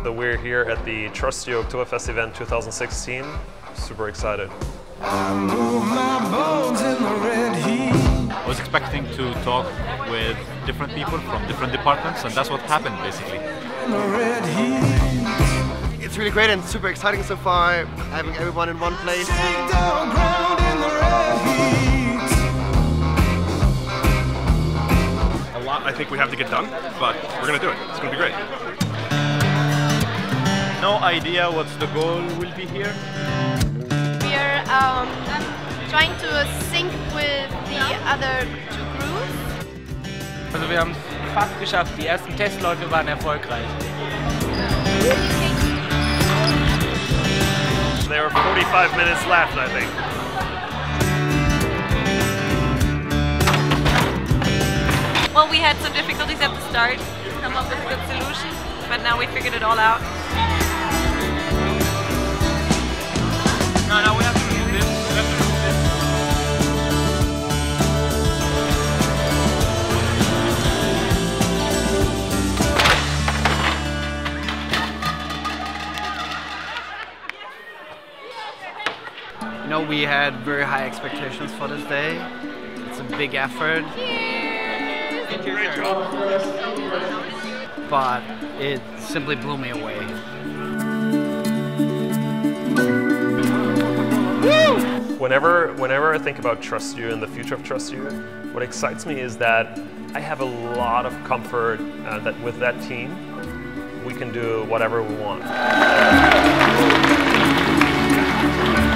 that we're here at the TrustYou Oktoberfest Event 2016. Super excited. I was expecting to talk with different people from different departments, and that's what happened basically. It's really great and super exciting so far, having everyone in one place. A lot I think we have to get done, but we're going to do it. It's going to be great. No idea what the goal will be here. We're trying to sync with the other two groups. Also wir haben es fast geschafft. Die ersten Testläufe waren erfolgreich. There are 45 minutes left, I think. Well, we had some difficulties at the start to come up with a good solution, but now we figured it all out. No, we have to do this. We have to do this. You know, we had very high expectations for this day. It's a big effort. Great job. But it simply blew me away. Whenever I think about TrustYou and the future of TrustYou, what excites me is that I have a lot of comfort that with that team, we can do whatever we want.